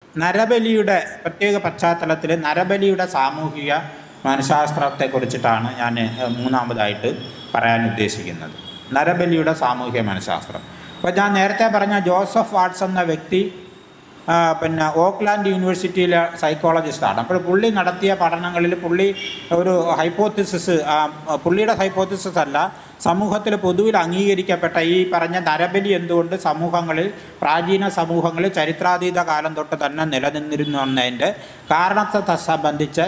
നരബലിയുടെ പ്രത്യേക പശ്ചാത്തലത്തിൽ നരബലിയുടെ സാമൂഹിക മനഃശാസ്ത്രത്തെക്കുറിച്ചിട്ടാണ് ഞാൻ മൂന്നാമതായിട്ട് പറയാൻ ഉദ്ദേശിക്കുന്നത്. നരബലിയുടെ സാമൂഹിക മനഃശാസ്ത്രം. അപ്പോൾ ഞാൻ നേരത്തെ പറഞ്ഞ ജോസഫ് വാട്ട്സൺ എന്ന വ്യക്തി ഓക്ലാൻഡ് യൂണിവേഴ്സിറ്റിയിലെ സൈക്കോളജിസ്റ്റാണ്. അപ്പോൾ പുള്ളി നടത്തിയ പഠനങ്ങളിൽ പുള്ളി ഒരു ഹൈപ്പോത്തിസിസ്, പുള്ളിയുടെ ഹൈപ്പോത്തിസിസ് അല്ല, സമൂഹത്തിൽ പൊതുവിൽ അംഗീകരിക്കപ്പെട്ട ഈ പറഞ്ഞ നരബലി എന്തുകൊണ്ട് പ്രാചീന സമൂഹങ്ങളിൽ ചരിത്രാതീത കാലം തൊട്ട് തന്നെ നിലനിന്നിരുന്നു എന്നതിൻ്റെ കാരണത്തെ സംബന്ധിച്ച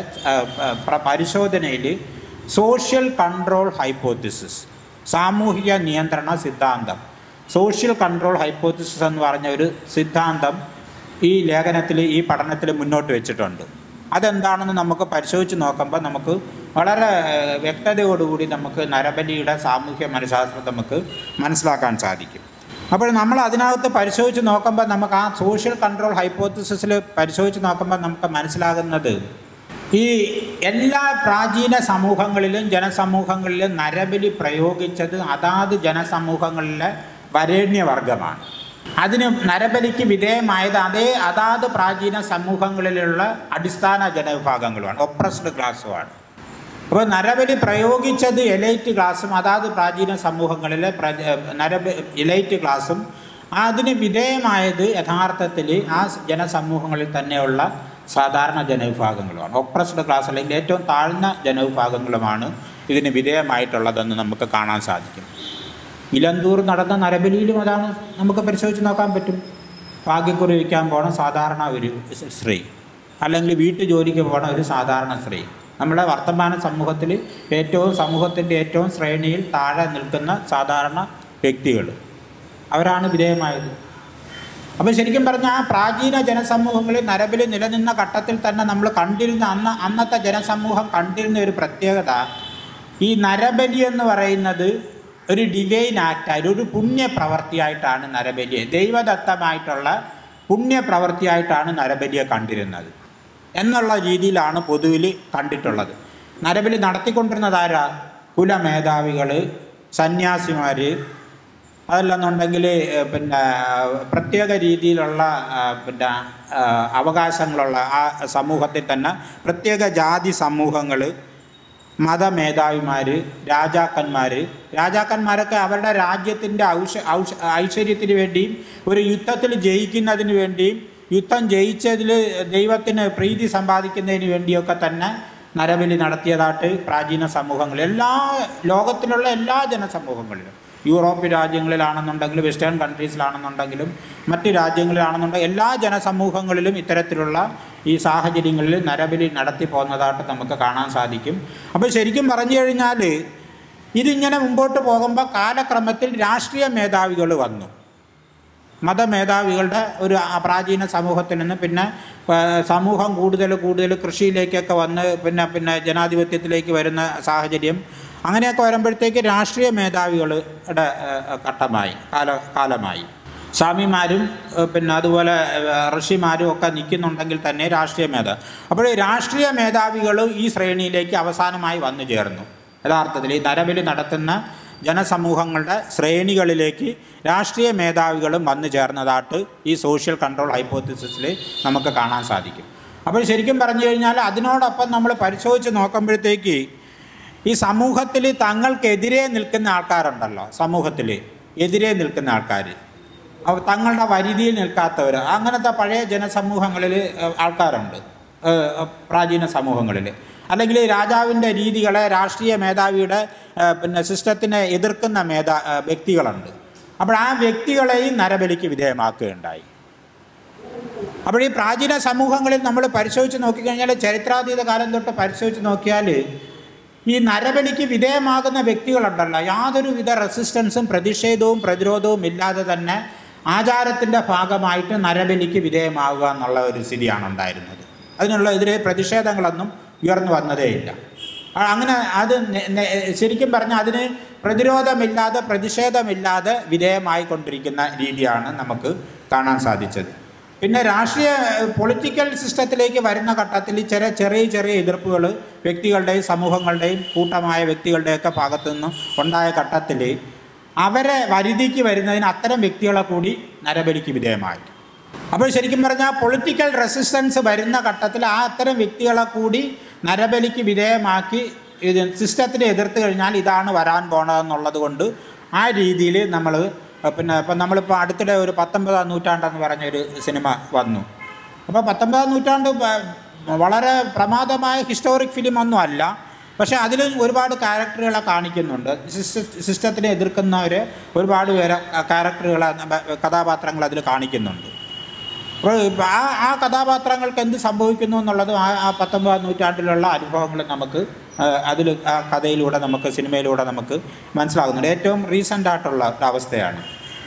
പരിശോധനയിൽ സോഷ്യൽ കൺട്രോൾ ഹൈപ്പോത്തിസിസ്, സാമൂഹിക നിയന്ത്രണ സിദ്ധാന്തം, സോഷ്യൽ കൺട്രോൾ ഹൈപ്പോത്തിസിസ് എന്ന് പറഞ്ഞ ഒരു സിദ്ധാന്തം ഈ ലേഖനത്തിൽ, ഈ പഠനത്തിൽ മുന്നോട്ട് വെച്ചിട്ടുണ്ട്. അതെന്താണെന്ന് നമുക്ക് പരിശോധിച്ച് നോക്കുമ്പോൾ നമുക്ക് വളരെ വ്യക്തതയോടുകൂടി നമുക്ക് നരബലിയുടെ സാമൂഹ്യ മനഃശാസ്ത്രം നമുക്ക് മനസ്സിലാക്കാൻ സാധിക്കും. അപ്പോൾ നമ്മൾ അതിനകത്ത് പരിശോധിച്ച് നോക്കുമ്പോൾ നമുക്ക് ആ സോഷ്യൽ കൺട്രോൾ ഹൈപ്പോത്തിസിസിൽ പരിശോധിച്ച് നോക്കുമ്പോൾ നമുക്ക് മനസ്സിലാകുന്നത് ഈ എല്ലാ പ്രാചീന സമൂഹങ്ങളിലും ജനസമൂഹങ്ങളിലും നരബലി പ്രയോഗിച്ചത് അതാത് ജനസമൂഹങ്ങളിലെ വരേണ്യവർഗമാണ്. അതിന് നരബലിക്ക് വിധേയമായത് അതാത് പ്രാചീന സമൂഹങ്ങളിലുള്ള അടിസ്ഥാന ജനവിഭാഗങ്ങളുമാണ്, ഒപ്രസ്ഡ് ക്ലാസ്സുമാണ്. അപ്പോൾ നരബലി പ്രയോഗിച്ചത് എലൈറ്റ് ക്ലാസ്സും അതാത് പ്രാചീന സമൂഹങ്ങളിലെ എലൈറ്റ് ക്ലാസ്സും, അതിന് വിധേയമായത് യഥാർത്ഥത്തിൽ ആ ജനസമൂഹങ്ങളിൽ തന്നെയുള്ള സാധാരണ ജനവിഭാഗങ്ങളുമാണ്. ഒപ്രസ്ഡ് ക്ലാസ് അല്ലെങ്കിൽ ഏറ്റവും താഴ്ന്ന ജനവിഭാഗങ്ങളുമാണ് ഇതിന് വിധേയമായിട്ടുള്ളതെന്ന് നമുക്ക് കാണാൻ സാധിക്കും. ഇലന്തൂർ നടന്ന നരബലിയിലും അതാണ് നമുക്ക് പരിശോധിച്ച് നോക്കാൻ പറ്റും. ഭാഗ്യക്കുറി വയ്ക്കാൻ പോണ സാധാരണ ഒരു സ്ത്രീ, അല്ലെങ്കിൽ വീട്ടു ജോലിക്ക് പോണ ഒരു സാധാരണ സ്ത്രീ, നമ്മുടെ വർത്തമാന സമൂഹത്തിൽ സമൂഹത്തിൻ്റെ ഏറ്റവും ശ്രേണിയിൽ താഴെ നിൽക്കുന്ന സാധാരണ വ്യക്തികൾ, അവരാണ് വിധേയമായത്. അപ്പോൾ ശരിക്കും പറഞ്ഞാൽ ആ പ്രാചീന ജനസമൂഹങ്ങളിൽ നരബലി നിലനിന്ന ഘട്ടത്തിൽ തന്നെ നമ്മൾ കണ്ടിരുന്ന അന്നത്തെ ജനസമൂഹം കണ്ടിരുന്ന ഒരു പ്രത്യേകത, ഈ നരബലി എന്ന് പറയുന്നത് ഒരു ഡിവൈൻ ആക്റ്റായിട്ട്, ഒരു പുണ്യപ്രവൃത്തിയായിട്ടാണ് നരബലിയെ, ദൈവദത്തമായിട്ടുള്ള പുണ്യപ്രവൃത്തിയായിട്ടാണ് നരബലിയെ കണ്ടിരുന്നത് എന്നുള്ള രീതിയിലാണ് പൊതുവിൽ കണ്ടിട്ടുള്ളത്. നരബലി നടത്തിക്കൊണ്ടിരുന്നതാരാ? കുലമേധാവികൾ, സന്യാസിമാർ, അതല്ലെന്നുണ്ടെങ്കിൽ പ്രത്യേക രീതിയിലുള്ള അവകാശങ്ങളുള്ള ആ സമൂഹത്തിൽ തന്നെ പ്രത്യേക ജാതി സമൂഹങ്ങൾ, മതമേധാവിമാർ, രാജാക്കന്മാരൊക്കെ അവരുടെ രാജ്യത്തിൻ്റെ ഐശ്വര്യത്തിന് വേണ്ടിയും ഒരു യുദ്ധത്തിൽ ജയിക്കുന്നതിന് വേണ്ടിയും യുദ്ധം ജയിച്ചതിൽ ദൈവത്തിന് പ്രീതി സമ്പാദിക്കുന്നതിന് വേണ്ടിയൊക്കെ തന്നെ നരബലി നടത്തിയതായിട്ട് പ്രാചീന സമൂഹങ്ങളിൽ, ലോകത്തിലുള്ള എല്ലാ ജനസമൂഹങ്ങളിലും, യൂറോപ്യൻ രാജ്യങ്ങളിലാണെന്നുണ്ടെങ്കിലും വെസ്റ്റേൺ കൺട്രീസിലാണെന്നുണ്ടെങ്കിലും മറ്റ് രാജ്യങ്ങളിലാണെന്നുണ്ടെങ്കിൽ എല്ലാ ജനസമൂഹങ്ങളിലും ഇത്തരത്തിലുള്ള ഈ സാഹചര്യങ്ങളിൽ നരബലി നടത്തി പോകുന്നതായിട്ട് നമുക്ക് കാണാൻ സാധിക്കും. അപ്പോൾ ശരിക്കും പറഞ്ഞു കഴിഞ്ഞാൽ ഇതിങ്ങനെ മുമ്പോട്ട് പോകുമ്പോൾ കാലക്രമത്തിൽ രാഷ്ട്രീയ മേധാവികൾ വന്നു. മതമേധാവികളുടെ ഒരു പ്രാചീന സമൂഹത്തിൽ നിന്ന് പിന്നെ സമൂഹം കൂടുതൽ കൃഷിയിലേക്കൊക്കെ വന്ന് പിന്നെ ജനാധിപത്യത്തിലേക്ക് വരുന്ന സാഹചര്യം, അങ്ങനെയൊക്കെ വരുമ്പോഴത്തേക്ക് രാഷ്ട്രീയ മേധാവികളുടെ കാലമായി. സ്വാമിമാരും അതുപോലെ ഋഷിമാരും ഒക്കെ നിൽക്കുന്നുണ്ടെങ്കിൽ തന്നെ രാഷ്ട്രീയ മേധാവി. അപ്പോൾ രാഷ്ട്രീയ മേധാവികൾ ഈ ശ്രേണിയിലേക്ക് അവസാനമായി വന്നു ചേർന്നു. യഥാർത്ഥത്തിൽ ഈ നരബലി നടത്തുന്ന ജനസമൂഹങ്ങളുടെ ശ്രേണികളിലേക്ക് രാഷ്ട്രീയ മേധാവികളും വന്നു ചേർന്നതായിട്ട് ഈ സോഷ്യൽ കൺട്രോൾ ഹൈപ്പോത്തിസിസിൽ നമുക്ക് കാണാൻ സാധിക്കും. അപ്പോൾ ശരിക്കും പറഞ്ഞു കഴിഞ്ഞാൽ അതിനോടൊപ്പം നമ്മൾ പരിശോധിച്ച് നോക്കുമ്പോഴത്തേക്ക് ഈ സമൂഹത്തിൽ തങ്ങൾക്കെതിരെ നിൽക്കുന്ന ആൾക്കാരുണ്ടല്ലോ, സമൂഹത്തിൽ എതിരെ നിൽക്കുന്ന ആൾക്കാർ, തങ്ങളുടെ പരിധിയിൽ നിൽക്കാത്തവർ, അങ്ങനത്തെ പഴയ ജനസമൂഹങ്ങളിൽ ആൾക്കാരുണ്ട്, പ്രാചീന സമൂഹങ്ങളിൽ. അല്ലെങ്കിൽ രാജാവിൻ്റെ രീതികളെ, രാഷ്ട്രീയ മേധാവിയുടെ സിസ്റ്റത്തിനെ എതിർക്കുന്ന വ്യക്തികളുണ്ട്. അപ്പോൾ ആ വ്യക്തികളെയും നരബലിക്ക് വിധേയമാക്കുകയുണ്ടായി. അപ്പോൾ ഈ പ്രാചീന സമൂഹങ്ങളിൽ നമ്മൾ പരിശോധിച്ച് നോക്കിക്കഴിഞ്ഞാൽ, ചരിത്രാതീത കാലം തൊട്ട് പരിശോധിച്ച് നോക്കിയാൽ ഈ നരബലിക്ക് വിധേയമാകുന്ന വ്യക്തികളുണ്ടല്ലോ, യാതൊരുവിധ റെസിസ്റ്റൻസും പ്രതിരോധവും ഇല്ലാതെ തന്നെ ആചാരത്തിൻ്റെ ഭാഗമായിട്ട് നരബലിക്ക് വിധേയമാവുക എന്നുള്ള ഒരു സ്ഥിതിയാണ് ഉണ്ടായിരുന്നത്. അതിനെതിരെ പ്രതിഷേധങ്ങളൊന്നും ഉയർന്നു വന്നതേയില്ല. അങ്ങനെ അത് ശരിക്കും പറഞ്ഞാൽ അതിന് പ്രതിഷേധമില്ലാതെ വിധേയമായിക്കൊണ്ടിരിക്കുന്ന രീതിയാണ് നമുക്ക് കാണാൻ സാധിച്ചത്. പിന്നെ പൊളിറ്റിക്കൽ സിസ്റ്റത്തിലേക്ക് വരുന്ന ഘട്ടത്തിൽ ചെറിയ എതിർപ്പുകൾ വ്യക്തികളുടെയും സമൂഹങ്ങളുടെയും കൂട്ടമായ വ്യക്തികളുടെയൊക്കെ ഭാഗത്തു നിന്നും ഉണ്ടായ ഘട്ടത്തിൽ അവരെ വരുതിക്ക് വരുന്നതിന് അത്തരം വ്യക്തികളെ കൂടി നരബലിക്ക് വിധേയമായി. അപ്പോൾ ശരിക്കും പറഞ്ഞാൽ പൊളിറ്റിക്കൽ റെസിസ്റ്റൻസ് വരുന്ന ഘട്ടത്തിൽ അത്തരം വ്യക്തികളെ കൂടി നരബലിക്ക് വിധേയമാക്കി ഇത് സിസ്റ്റത്തിനെ എതിർത്ത് കഴിഞ്ഞാൽ ഇതാണ് വരാൻ പോണതെന്നുള്ളത് കൊണ്ട് ആ രീതിയിൽ നമ്മൾ ഇപ്പം നമ്മളിപ്പോൾ അടുത്തിടെ ഒരു 19-ാം നൂറ്റാണ്ടെന്ന് പറഞ്ഞൊരു സിനിമ വന്നു. അപ്പോൾ 19-ാം നൂറ്റാണ്ട് വളരെ പ്രമാദമായ ഹിസ്റ്റോറിക് ഫിലിം ഒന്നും അല്ല, പക്ഷേ അതിൽ ഒരുപാട് ക്യാരക്ടറുകളെ കാണിക്കുന്നുണ്ട്. സിസ്റ്റത്തിനെ എതിർക്കുന്നവർ ഒരുപാട് പേരെ കഥാപാത്രങ്ങൾ അതിൽ കാണിക്കുന്നുണ്ട്. അപ്പോൾ ആ കഥാപാത്രങ്ങൾക്ക് എന്ത് സംഭവിക്കുന്നു എന്നുള്ളതും ആ 19-ാം നൂറ്റാണ്ടിലുള്ള അനുഭവങ്ങൾ നമുക്ക് അതിൽ ആ കഥയിലൂടെ നമുക്ക് സിനിമയിലൂടെ നമുക്ക് മനസ്സിലാകുന്നുണ്ട്. ഏറ്റവും റീസെൻ്റായിട്ടുള്ള ഒരവസ്ഥയാണ്.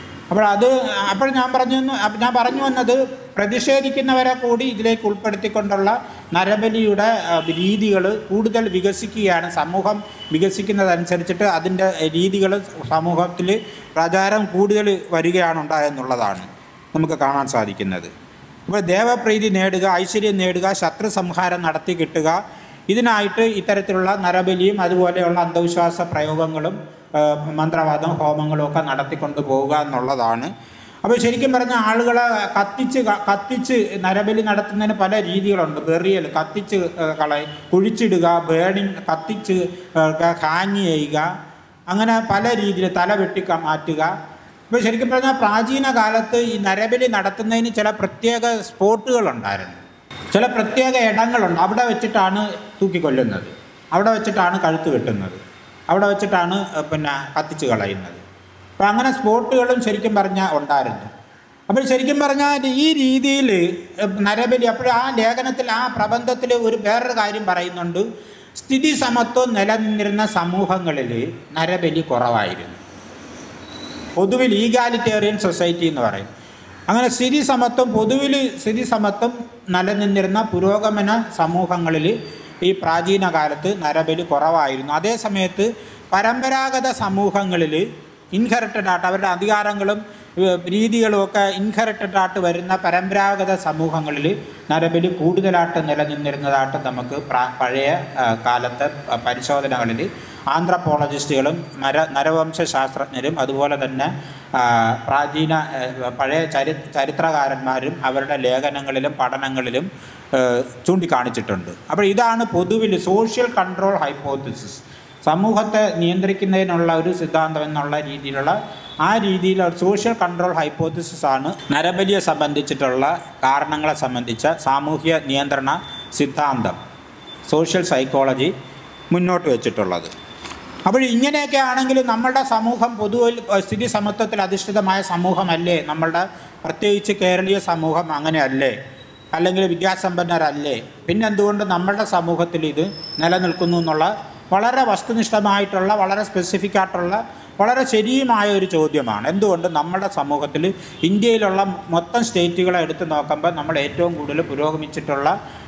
അപ്പോൾ ഞാൻ പറഞ്ഞു വന്നത് പ്രതിഷേധിക്കുന്നവരെ കൂടി ഇതിലേക്ക് ഉൾപ്പെടുത്തിക്കൊണ്ടുള്ള നരബലിയുടെ രീതികൾ കൂടുതൽ വികസിക്കുകയാണ്. സമൂഹം വികസിക്കുന്നതനുസരിച്ചിട്ട് അതിൻ്റെ രീതികൾ സമൂഹത്തിൽ പ്രചാരം കൂടുതൽ വരികയാണ് ഉണ്ടായെന്നുള്ളതാണ് നമുക്ക് കാണാൻ സാധിക്കുന്നത്. അപ്പോൾ ദേവപ്രീതി നേടുക, ഐശ്വര്യം നേടുക, ശത്രു സംഹാരം നടത്തി കിട്ടുക, ഇതിനായിട്ട് ഇത്തരത്തിലുള്ള നരബലിയും അതുപോലെയുള്ള അന്ധവിശ്വാസ പ്രയോഗങ്ങളും മന്ത്രവാദം ഹോമങ്ങളും ഒക്കെ നടത്തിക്കൊണ്ട് പോവുക എന്നുള്ളതാണ്. അപ്പോൾ ശരിക്കും പറഞ്ഞാൽ ആളുകളെ കത്തിച്ച് നരബലി നടത്തുന്നതിന് പല രീതികളുണ്ട്. ബെറിയൽ, കത്തിച്ച് കുഴിച്ചിടുക, ബേണിങ്, കത്തിച്ച് ഹാങ് ചെയ്യുക, അങ്ങനെ പല രീതിയിൽ തല മാറ്റുക. ഇപ്പോൾ ശരിക്കും പറഞ്ഞാൽ പ്രാചീന കാലത്ത് ഈ നരബലി നടത്തുന്നതിന് ചില പ്രത്യേക സ്പോട്ടുകളുണ്ടായിരുന്നു, ചില പ്രത്യേക ഇടങ്ങളുണ്ട്. അവിടെ വെച്ചിട്ടാണ് തൂക്കിക്കൊല്ലുന്നത്, അവിടെ വെച്ചിട്ടാണ് കഴുത്ത് വെട്ടുന്നത്, അവിടെ വെച്ചിട്ടാണ് കത്തിച്ച് കളയുന്നത്. അപ്പോൾ അങ്ങനെ സ്പോട്ടുകളും ശരിക്കും പറഞ്ഞാൽ ഉണ്ടായിരുന്നു. അപ്പോൾ ശരിക്കും പറഞ്ഞാൽ ഈ രീതിയിൽ നരബലി, അപ്പോൾ ആ ലേഖനത്തിൽ ആ പ്രബന്ധത്തിൽ വേറൊരു കാര്യം പറയുന്നുണ്ട്. സ്ഥിതി സമത്വം നിലനിന്നിരുന്ന സമൂഹങ്ങളിൽ നരബലി കുറവായിരുന്നു. പൊതുവിൽ ഈഗാലിറ്റേറിയൻ സൊസൈറ്റി എന്ന് പറയും. അങ്ങനെ പൊതുവിൽ സ്ഥിതി സമത്വം നിലനിന്നിരുന്ന പുരോഗമന സമൂഹങ്ങളിൽ ഈ പ്രാചീന കാലത്ത് നരബലി കുറവായിരുന്നു. അതേ സമയത്ത് പരമ്പരാഗത സമൂഹങ്ങളിൽ ഇൻഹെറിറ്റഡ് ആയിട്ട് അവരുടെ അധികാരങ്ങളും രീതികളുമൊക്കെ ഇൻഹെറിറ്റഡ് ആയിട്ട് വരുന്ന പരമ്പരാഗത സമൂഹങ്ങളിൽ നരബലി കൂടുതലായിട്ട് നിലനിന്നിരുന്നതായിട്ട് നമുക്ക് പഴയ കാലത്തെ പരിശോധനകളിൽ ആന്ത്രപ്പോളജിസ്റ്റുകളും നരവംശ ശാസ്ത്രജ്ഞരും അതുപോലെ തന്നെ പഴയ ചരിത്രകാരന്മാരും അവരുടെ ലേഖനങ്ങളിലും പഠനങ്ങളിലും ചൂണ്ടിക്കാണിച്ചിട്ടുണ്ട്. അപ്പോൾ ഇതാണ് പൊതുവിൽ സോഷ്യൽ കൺട്രോൾ ഹൈപ്പോത്തിസിസ്, സമൂഹത്തെ നിയന്ത്രിക്കുന്നതിനുള്ള ഒരു സിദ്ധാന്തം എന്നുള്ള രീതിയിലുള്ള ആ രീതിയിലുള്ള സോഷ്യൽ കൺട്രോൾ ഹൈപ്പോത്തിസിസ് ആണ് നരബലിയെ സംബന്ധിച്ചിട്ടുള്ള കാരണങ്ങളെ സംബന്ധിച്ച സാമൂഹ്യ നിയന്ത്രണ സിദ്ധാന്തം സോഷ്യൽ സൈക്കോളജി മുന്നോട്ട് വെച്ചിട്ടുള്ളത്. അപ്പോൾ ഇങ്ങനെയൊക്കെ ആണെങ്കിൽ നമ്മളുടെ സമൂഹം പൊതുവിൽ സ്ഥിതി സമത്വത്തിൽ അധിഷ്ഠിതമായ സമൂഹമല്ലേ? നമ്മളുടെ പ്രത്യേകിച്ച് കേരളീയ സമൂഹം അങ്ങനെയല്ലേ? അല്ലെങ്കിൽ വിദ്യാസമ്പന്നരല്ലേ? പിന്നെന്തുകൊണ്ട് നമ്മളുടെ സമൂഹത്തിൽ ഇത് നിലനിൽക്കുന്നു എന്നുള്ള വളരെ വസ്തുനിഷ്ഠമായിട്ടുള്ള വളരെ സ്പെസിഫിക് ആയിട്ടുള്ള വളരെ ശരിയുമായ ഒരു ചോദ്യമാണ്. എന്തുകൊണ്ട് നമ്മുടെ സമൂഹത്തിൽ ഇന്ത്യയിലുള്ള മൊത്തം സ്റ്റേറ്റുകളെ എടുത്ത് നോക്കുമ്പോൾ നമ്മൾ ഏറ്റവും കൂടുതൽ പുരോഗമിച്ചിട്ടുള്ള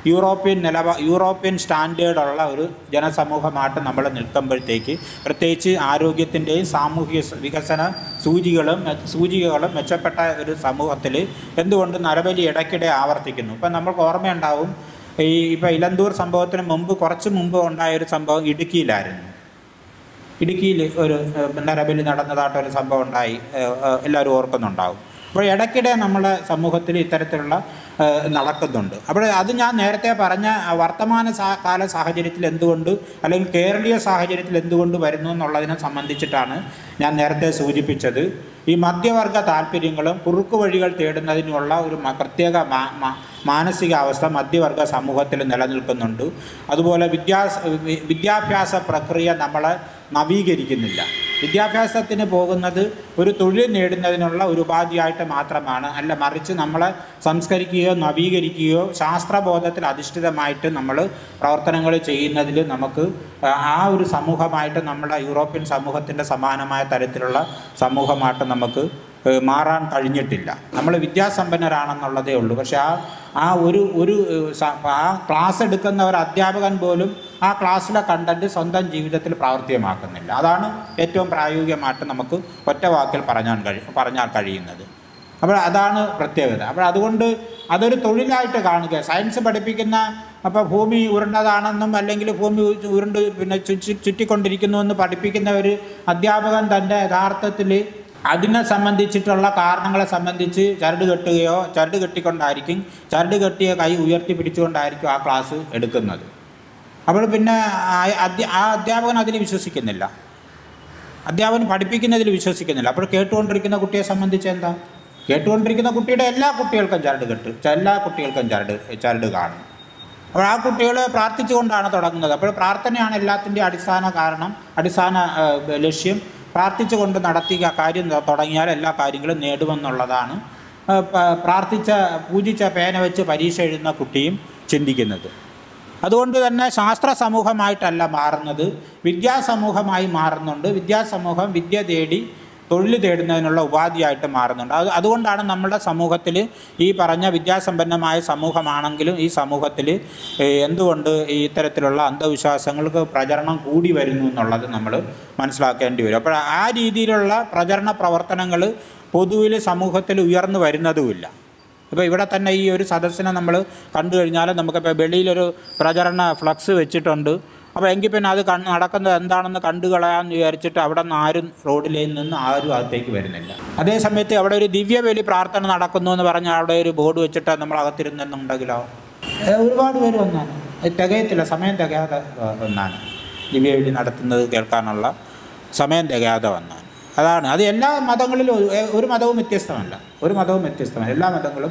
യൂറോപ്യൻ സ്റ്റാൻഡേർഡുള്ള ഒരു ജനസമൂഹമായിട്ട് നമ്മൾ നിൽക്കുമ്പോഴത്തേക്ക് പ്രത്യേകിച്ച് ആരോഗ്യത്തിൻ്റെയും സാമൂഹിക വികസന സൂചികകളും മെച്ചപ്പെട്ട ഒരു സമൂഹത്തിൽ എന്തുകൊണ്ട് നരബലി ഇടയ്ക്കിടെ ആവർത്തിക്കുന്നു? ഇപ്പം നമ്മൾക്ക് ഓർമ്മയുണ്ടാവും, ഇപ്പോൾ ഇലന്തൂർ സംഭവത്തിന് കുറച്ച് മുമ്പ് ഉണ്ടായൊരു സംഭവം ഇടുക്കിയിലായിരുന്നു. ഇടുക്കിയിൽ ഒരു നരബലി നടന്നതായിട്ടൊരു സംഭവം ഉണ്ടായി, എല്ലാവരും ഓർക്കുന്നുണ്ടാവും. അപ്പോൾ ഇടയ്ക്കിടെ നമ്മുടെ സമൂഹത്തിൽ ഇത്തരത്തിലുള്ള നടക്കുന്നുണ്ട്. അപ്പോൾ അത് ഞാൻ നേരത്തെ പറഞ്ഞ വർത്തമാന കാല സാഹചര്യത്തിൽ എന്തുകൊണ്ട് അല്ലെങ്കിൽ കേരളീയ സാഹചര്യത്തിൽ എന്തുകൊണ്ട് വരുന്നു എന്നുള്ളതിനെ സംബന്ധിച്ചിട്ടാണ് ഞാൻ നേരത്തെ സൂചിപ്പിച്ചത്. ഈ മധ്യവർഗ താല്പര്യങ്ങളും കുറുക്കു വഴികൾ തേടുന്നതിനുള്ള ഒരു പ്രത്യേക മാനസികാവസ്ഥ മധ്യവർഗ സമൂഹത്തിൽ നിലനിൽക്കുന്നുണ്ട്. അതുപോലെ വിദ്യാഭ്യാസ പ്രക്രിയ നമ്മളെ നവീകരിക്കുന്നില്ല. വിദ്യാഭ്യാസത്തിന് പോകുന്നത് ഒരു തൊഴിൽ നേടുന്നതിനുള്ള ഒരു ഉപാധിയായിട്ട് മാത്രമാണ്, അല്ല മറിച്ച് നമ്മളെ സംസ്കരിക്കുകയോ നവീകരിക്കുകയോ ശാസ്ത്രബോധത്തിൽ അധിഷ്ഠിതമായിട്ട് നമ്മൾ പ്രവർത്തനങ്ങൾ ചെയ്യുന്നതിൽ നമുക്ക് ആ ഒരു സമൂഹമായിട്ട് നമ്മുടെ യൂറോപ്യൻ സമൂഹത്തിൻ്റെ സമാനമായ തരത്തിലുള്ള സമൂഹമായിട്ട് നമുക്ക് മാറാൻ കഴിഞ്ഞിട്ടില്ല. നമ്മൾ വിദ്യാസമ്പന്നരാണെന്നുള്ളതേ ഉള്ളൂ. പക്ഷേ ആ ക്ലാസ് എടുക്കുന്ന ഒരു അധ്യാപകൻ പോലും ആ ക്ലാസ്സിലെ കണ്ടൻറ്റ് സ്വന്തം ജീവിതത്തിൽ പ്രാവർത്തികമാക്കുന്നില്ല. അതാണ് ഏറ്റവും പ്രായോഗികമായിട്ട് നമുക്ക് ഒറ്റ വാക്കിൽ പറഞ്ഞാൽ കഴിയുന്നത്. അപ്പോൾ അതാണ് പ്രത്യേകത. അപ്പോൾ അതുകൊണ്ട് അതൊരു തൊഴിലായിട്ട് കാണുക. സയൻസ് പഠിപ്പിക്കുന്ന അപ്പോൾ ഭൂമി ഉരുണ്ടതാണെന്നും അല്ലെങ്കിൽ ഭൂമി ചുറ്റിക്കൊണ്ടിരിക്കുന്നുവെന്ന് പഠിപ്പിക്കുന്ന ഒരു അധ്യാപകൻ തൻ്റെ യഥാർത്ഥത്തിൽ അതിനെ സംബന്ധിച്ചിട്ടുള്ള കാരണങ്ങളെ സംബന്ധിച്ച് ചരട് കെട്ടിക്കൊണ്ടായിരിക്കും, ചരട് കെട്ടിയ കൈ ഉയർത്തി പിടിച്ചുകൊണ്ടായിരിക്കും ആ ക്ലാസ് എടുക്കുന്നത്. അപ്പോൾ പിന്നെ ആ അധ്യാപകൻ അതിൽ വിശ്വസിക്കുന്നില്ല, അധ്യാപകൻ പഠിപ്പിക്കുന്നതിൽ വിശ്വസിക്കുന്നില്ല. അപ്പോൾ കേട്ടുകൊണ്ടിരിക്കുന്ന കുട്ടിയെ സംബന്ധിച്ച് എന്താ, കേട്ടുകൊണ്ടിരിക്കുന്ന കുട്ടിയുടെ എല്ലാ കുട്ടികൾക്കും ചരട് കാണും. അപ്പോൾ ആ കുട്ടികൾ പ്രാർത്ഥിച്ചുകൊണ്ടാണ് തുടങ്ങുന്നത്. അപ്പോൾ പ്രാർത്ഥനയാണ് എല്ലാത്തിൻ്റെയും അടിസ്ഥാന ലക്ഷ്യം. പ്രാർത്ഥിച്ചുകൊണ്ട് നടത്തിയ കാര്യം തുടങ്ങിയാൽ എല്ലാ കാര്യങ്ങളും നേടുമെന്നുള്ളതാണ് പൂജിച്ച പേന വെച്ച് പരീക്ഷ എഴുതുന്ന കുട്ടിയും ചിന്തിക്കുന്നത്. അതുകൊണ്ട് തന്നെ ശാസ്ത്ര സമൂഹമായിട്ടല്ല മാറുന്നത്, വിദ്യാസമൂഹമായി മാറുന്നുണ്ട്. വിദ്യാസമൂഹം വിദ്യ തേടി തൊഴിൽ തേടുന്നതിനുള്ള ഉപാധിയായിട്ട് മാറുന്നുണ്ട്. അതുകൊണ്ടാണ് നമ്മുടെ സമൂഹത്തിൽ ഈ പറഞ്ഞ വിദ്യാസമ്പന്നമായ സമൂഹമാണെങ്കിലും ഈ സമൂഹത്തിൽ എന്തുകൊണ്ട് ഈ ഇത്തരത്തിലുള്ള അന്ധവിശ്വാസങ്ങൾക്ക് പ്രചരണം കൂടി വരുന്നു എന്നുള്ളത് നമ്മൾ മനസ്സിലാക്കേണ്ടി വരും. അപ്പോൾ ആ രീതിയിലുള്ള പ്രചരണ പ്രവർത്തനങ്ങൾ പൊതുവിൽ സമൂഹത്തിൽ ഉയർന്നു വരുന്നതുമില്ല. ഇപ്പോൾ ഇവിടെ തന്നെ ഈ ഒരു സദസ്സിനെ നമ്മൾ കണ്ടു കഴിഞ്ഞാൽ നമുക്കിപ്പോൾ വെളിയിലൊരു പ്രചരണ ഫ്ലക്സ് വെച്ചിട്ടുണ്ട്. അപ്പോൾ എങ്കിൽ പിന്നെ അത് നടക്കുന്നത് എന്താണെന്ന് കണ്ടു കളയാമെന്ന് വിചാരിച്ചിട്ട് അവിടെ നിന്ന് ആരും റോഡിലേക്ക് നിന്ന് ആരും അകത്തേക്ക് വരുന്നില്ല. അതേസമയത്ത് അവിടെ ഒരു ദിവ്യബലി പ്രാർത്ഥന നടക്കുന്നു എന്ന് പറഞ്ഞാൽ അവിടെ ഒരു ബോർഡ് വെച്ചിട്ട് നമ്മൾ അകത്തിരുന്നെന്നുണ്ടെങ്കിലോ ഒരുപാട് പേര് വന്നാണ്, തികയത്തില്ല, സമയം തികയാതെ വന്നാണ്. ദിവ്യബലി നടത്തുന്നത് കേൾക്കാനുള്ള സമയം തികയാതെ വന്നാണ്. അത് എല്ലാ മതങ്ങളിലും ഒരു മതവും വ്യത്യസ്തമല്ല, എല്ലാ മതങ്ങളും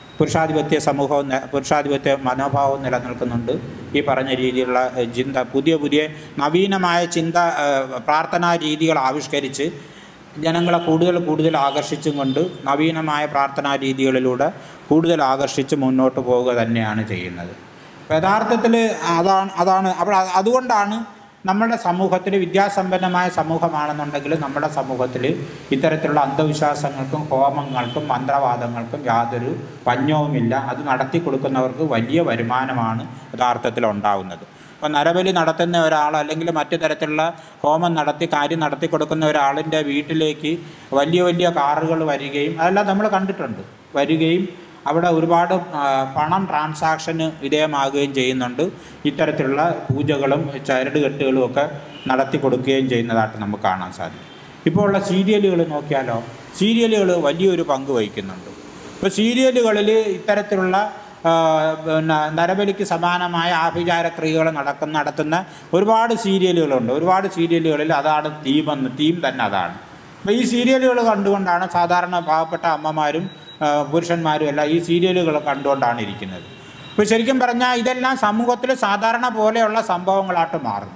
പുരുഷാധിപത്യ മനോഭാവം നിലനിൽക്കുന്നുണ്ട്. ഈ പറഞ്ഞ രീതിയിലുള്ള പുതിയ നവീനമായ പ്രാർത്ഥനാ രീതികൾ ആവിഷ്കരിച്ച് ജനങ്ങളെ കൂടുതൽ ആകർഷിച്ചും കൊണ്ട് നവീനമായ പ്രാർത്ഥനാ രീതികളിലൂടെ കൂടുതൽ ആകർഷിച്ച് മുന്നോട്ട് പോവുക തന്നെയാണ് ചെയ്യുന്നത്. യഥാർത്ഥത്തിൽ അതാണ്. അപ്പോൾ അതുകൊണ്ടാണ് നമ്മുടെ സമൂഹത്തിൽ വിദ്യാസമ്പന്നമായ സമൂഹമാണെന്നുണ്ടെങ്കിൽ നമ്മുടെ സമൂഹത്തിൽ ഇത്തരത്തിലുള്ള അന്ധവിശ്വാസങ്ങൾക്കും ഹോമങ്ങൾക്കും മന്ത്രവാദങ്ങൾക്കും യാതൊരു പഞ്ഞവുമില്ല. അത് നടത്തി കൊടുക്കുന്നവർക്ക് വലിയ വരുമാനമാണ് യഥാർത്ഥത്തിൽ ഉണ്ടാവുന്നത്. അപ്പോൾ നരബലി നടത്തുന്ന ഒരാൾ അല്ലെങ്കിൽ മറ്റു തരത്തിലുള്ള ഹോമം കാര്യം നടത്തി കൊടുക്കുന്ന ഒരാളിൻ്റെ വീട്ടിലേക്ക് വലിയ കാറുകൾ വരികയും അതെല്ലാം നമ്മൾ കണ്ടിട്ടുണ്ട്, അവിടെ ഒരുപാട് പണം ട്രാൻസാക്ഷന് വിധേയമാകുകയും ചെയ്യുന്നുണ്ട്. ഇത്തരത്തിലുള്ള പൂജകളും ചരട് കെട്ടുകളും ഒക്കെ നടത്തി കൊടുക്കുകയും ചെയ്യുന്നതായിട്ട് നമുക്ക് കാണാൻ സാധിക്കും. ഇപ്പോൾ ഉള്ള സീരിയലുകൾ നോക്കിയാലോ, സീരിയലുകൾ വലിയൊരു പങ്ക് വഹിക്കുന്നുണ്ട്. ഇപ്പോൾ സീരിയലുകളിൽ ഇത്തരത്തിലുള്ള നരബലിക്ക് സമാനമായ ആഭിചാര ക്രിയകൾ നടത്തുന്ന ഒരുപാട് സീരിയലുകളുണ്ട്. ഒരുപാട് സീരിയലുകളിൽ അതാണ് തീം തന്നെ അതാണ്. അപ്പോൾ ഈ സീരിയലുകൾ കണ്ടുകൊണ്ടാണ് സാധാരണ പാവപ്പെട്ട അമ്മമാരും പുരുഷന്മാരും എല്ലാം ഈ സീരിയലുകൾ കണ്ടുകൊണ്ടാണ് ഇരിക്കുന്നത്. ഇപ്പോൾ ശരിക്കും പറഞ്ഞാൽ ഇതെല്ലാം സമൂഹത്തിൽ സാധാരണ പോലെയുള്ള സംഭവങ്ങളായിട്ട് മാറുന്നു.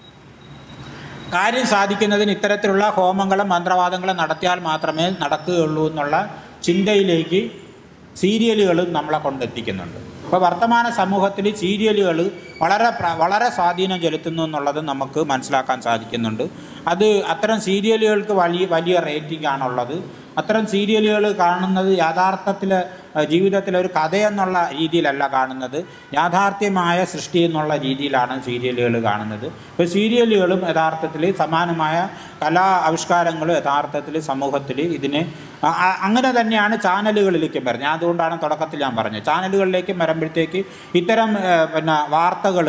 കാര്യം സാധിക്കുന്നതിന് ഇത്തരത്തിലുള്ള ഹോമങ്ങളും മന്ത്രവാദങ്ങളും നടത്തിയാൽ മാത്രമേ നടക്കുകയുള്ളൂ എന്നുള്ള ചിന്തയിലേക്ക് സീരിയലുകളും നമ്മളെ കൊണ്ടെത്തിക്കുന്നുണ്ട്. അപ്പോൾ വർത്തമാന സമൂഹത്തിൽ സീരിയലുകൾ വളരെ സ്വാധീനം ചെലുത്തുന്നു എന്നുള്ളത് നമുക്ക് മനസ്സിലാക്കാൻ സാധിക്കുന്നുണ്ട്. അത്തരം സീരിയലുകൾക്ക് വലിയ റേറ്റിംഗ് ആണുള്ളത്. അത്തരം സീരിയലുകൾ കാണുന്നത് യഥാർത്ഥത്തിൽ ജീവിതത്തിലെ ഒരു കഥയെന്നുള്ള രീതിയിലല്ല കാണുന്നത്, യാഥാർത്ഥ്യമായ സൃഷ്ടി എന്നുള്ള രീതിയിലാണ് സീരിയലുകൾ കാണുന്നത്. ഇപ്പോൾ സീരിയലുകളും യഥാർത്ഥത്തിൽ സമാനമായ കലാ ആവിഷ്കാരങ്ങളും യഥാർത്ഥത്തിൽ സമൂഹത്തിൽ ഇതിന് അങ്ങനെ തന്നെയാണ് ചാനലുകളിലേക്കും വരുന്നത്. അതുകൊണ്ടാണ് തുടക്കത്തിൽ ഞാൻ പറഞ്ഞത്, ചാനലുകളിലേക്കും വരുമ്പോഴത്തേക്ക് ഇത്തരം വാർത്തകൾ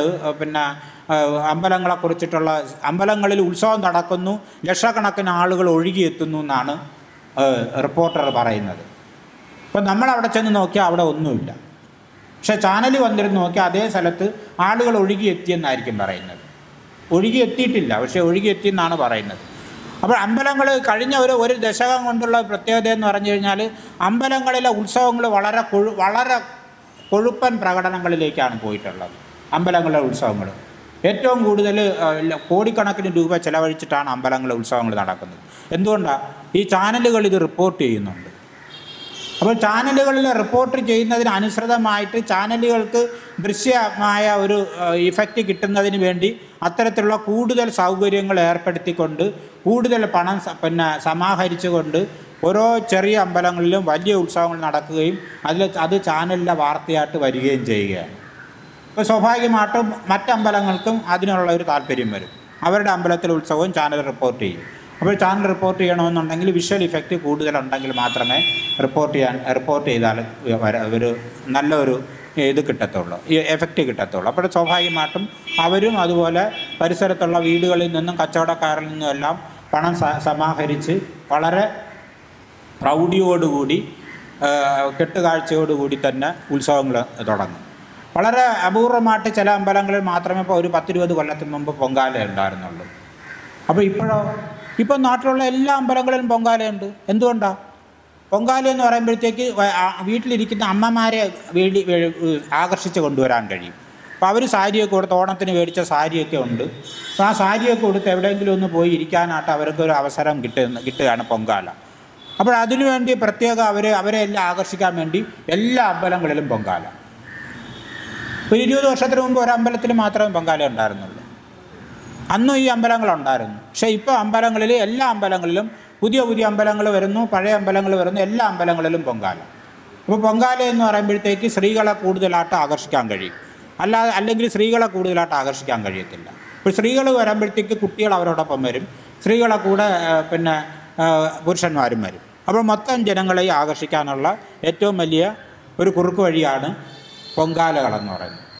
അമ്പലങ്ങളെക്കുറിച്ചിട്ടുള്ള അമ്പലങ്ങളിൽ ഉത്സവം നടക്കുന്നു, ലക്ഷക്കണക്കിന് ആളുകൾ ഒഴുകിയെത്തുന്നു എന്നാണ് റിപ്പോർട്ടർ പറയുന്നത്. അപ്പോൾ നമ്മളവിടെ ചെന്ന് നോക്കിയാൽ അവിടെ ഒന്നുമില്ല. പക്ഷേ ചാനൽ വന്നിരുന്ന് നോക്കിയാൽ അതേ സ്ഥലത്ത് ആളുകൾ ഒഴുകിയെത്തിയെന്നായിരിക്കും പറയുന്നത്. ഒഴുകിയെത്തിയിട്ടില്ല, പക്ഷേ ഒഴുകിയെത്തിയെന്നാണ് പറയുന്നത്. അപ്പോൾ അമ്പലങ്ങൾ കഴിഞ്ഞ ഒരു ദശകം കൊണ്ടുള്ള പ്രത്യേകത എന്ന് പറഞ്ഞു കഴിഞ്ഞാൽ അമ്പലങ്ങളിലെ ഉത്സവങ്ങൾ വളരെ കൊഴുപ്പൻ പ്രകടനങ്ങളിലേക്കാണ് പോയിട്ടുള്ളത്. അമ്പലങ്ങളിലെ ഉത്സവങ്ങൾ ഏറ്റവും കൂടുതൽ കോടിക്കണക്കിന് രൂപ ചിലവഴിച്ചിട്ടാണ് അമ്പലങ്ങളിലെ ഉത്സവങ്ങൾ നടക്കുന്നത്. എന്തുകൊണ്ടാണ്? ഈ ചാനലുകൾ ഇത് റിപ്പോർട്ട് ചെയ്യുന്നുണ്ട്. അപ്പോൾ ചാനലുകളിൽ റിപ്പോർട്ട് ചെയ്യുന്നതിന് അനുസൃതമായിട്ട് ചാനലുകൾക്ക് ദൃശ്യമായ ഒരു ഇഫക്റ്റ് കിട്ടുന്നതിന് വേണ്ടി അത്തരത്തിലുള്ള കൂടുതൽ സൗകര്യങ്ങൾ ഏർപ്പെടുത്തിക്കൊണ്ട് കൂടുതൽ പണം സമാഹരിച്ചുകൊണ്ട് ഓരോ ചെറിയ അമ്പലങ്ങളിലും വലിയ ഉത്സവങ്ങൾ നടക്കുകയും അത് ചാനലിലെ വാർത്തയായിട്ട് വരികയും ചെയ്യുകയാണ്. ഇപ്പോൾ സ്വാഭാവികമായിട്ടും മറ്റമ്പലങ്ങൾക്കും അതിനുള്ള ഒരു താല്പര്യം വരും. അവരുടെ അമ്പലത്തിലെ ഉത്സവവും ചാനൽ റിപ്പോർട്ട് ചെയ്യും. അപ്പോൾ ചാനൽ റിപ്പോർട്ട് ചെയ്യണമെന്നുണ്ടെങ്കിൽ വിഷ്വൽ ഇഫക്റ്റ് കൂടുതലുണ്ടെങ്കിൽ മാത്രമേ റിപ്പോർട്ട് ചെയ്താൽ ഒരു നല്ലൊരു കിട്ടത്തുള്ളൂ, എഫക്റ്റ് കിട്ടത്തുള്ളൂ. അപ്പോൾ സ്വാഭാവികമായിട്ടും അവരും അതുപോലെ പരിസരത്തുള്ള വീടുകളിൽ നിന്നും കച്ചവടക്കാരിൽ നിന്നും എല്ലാം പണം സമാഹരിച്ച് വളരെ പ്രൗഢിയോടുകൂടി കെട്ടുകാഴ്ചയോടുകൂടി തന്നെ ഉത്സവങ്ങൾ തുടങ്ങും. വളരെ അപൂർവമായിട്ട് ചില അമ്പലങ്ങളിൽ മാത്രമേ ഇപ്പോൾ ഒരു 10-20 കൊല്ലത്തിന് മുമ്പ് പൊങ്കാല ഉണ്ടായിരുന്നുള്ളൂ. അപ്പോൾ ഇപ്പം നാട്ടിലുള്ള എല്ലാ അമ്പലങ്ങളിലും പൊങ്കാലയുണ്ട്. എന്തുകൊണ്ടാണ്? പൊങ്കാല എന്ന് പറയുമ്പോഴത്തേക്ക് വീട്ടിലിരിക്കുന്ന അമ്മമാരെ ആകർഷിച്ച് കൊണ്ടുവരാൻ കഴിയും. അപ്പോൾ അവർ സാരിയൊക്കെ കൊടുത്ത്, ഓണത്തിന് മേടിച്ച സാരിയൊക്കെ ഉണ്ട്. അപ്പോൾ ആ സാരിയൊക്കെ കൊടുത്ത് എവിടെയെങ്കിലും ഒന്ന് പോയി ഇരിക്കാനായിട്ട് അവർക്കൊരു അവസരം കിട്ടുകയാണ് പൊങ്കാല. അപ്പോൾ അതിനുവേണ്ടി പ്രത്യേകം അവരെ എല്ലാം ആകർഷിക്കാൻ വേണ്ടി എല്ലാ അമ്പലങ്ങളിലും പൊങ്കാല. ഇപ്പോൾ 20 വർഷത്തിന് മുമ്പ് ഒരു അമ്പലത്തിൽ മാത്രമേ പൊങ്കാല ഉണ്ടായിരുന്നുള്ളൂ. അന്നും ഈ അമ്പലങ്ങളുണ്ടായിരുന്നു. പക്ഷേ ഇപ്പോൾ അമ്പലങ്ങളിൽ, എല്ലാ അമ്പലങ്ങളിലും പുതിയ അമ്പലങ്ങൾ വരുന്നു, പഴയ അമ്പലങ്ങൾ വരുന്നു, എല്ലാ അമ്പലങ്ങളിലും പൊങ്കാല. അപ്പോൾ പൊങ്കാല എന്ന് പറയുമ്പോഴത്തേക്ക് സ്ത്രീകളെ കൂടുതലായിട്ട് ആകർഷിക്കാൻ കഴിയും. അല്ലെങ്കിൽ സ്ത്രീകളെ കൂടുതലായിട്ട് ആകർഷിക്കാൻ കഴിയത്തില്ല. ഇപ്പോൾ സ്ത്രീകൾ വരുമ്പോഴത്തേക്ക് കുട്ടികൾ അവരോടൊപ്പം വരും, സ്ത്രീകളെ കൂടെ പിന്നെ പുരുഷന്മാരും വരും. അപ്പോൾ മൊത്തം ജനങ്ങളെ ആകർഷിക്കാനുള്ള ഏറ്റവും വലിയ ഒരു കുറുക്ക് വഴിയാണ് പൊങ്കാലകളെന്ന് പറയുന്നത്.